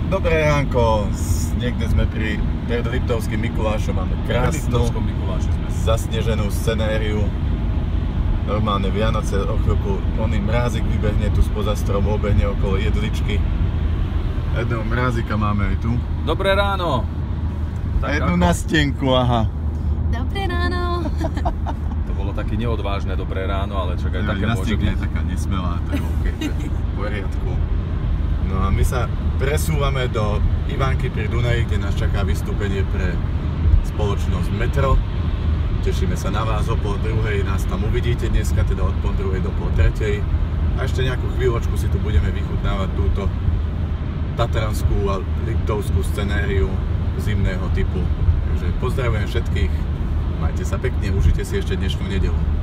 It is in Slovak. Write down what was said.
Dobré ránko, niekde sme pred Liptovským Mikulášom, máme krásnu, zasneženú scenériu. Normálne Vianoce, o chvíľku oný mrázik vybehne tu spoza stromu, obehne okolo jedličky. Jedného mrázika máme aj tu. Dobré ráno! A jednu nastenku, aha. Dobré ráno! To bolo také neodvážne dobré ráno, ale čak aj také môže byť. Je taká nesmelá, to je OK, to je v poriadku. No a my sa presúvame do Ivánky pri Dunaji, kde nás čaká vystúpenie pre spoločnosť Metro. Tešíme sa na vás, o 2:30 nás tam uvidíte dneska, teda od 2:30 do 2:30. A ešte nejakú chvíľočku si tu budeme vychutnávať túto tatranskú a liptovskú scenériu zimného typu. Takže pozdravujem všetkých, majte sa pekne, užite si ešte dnešnú nedeľu.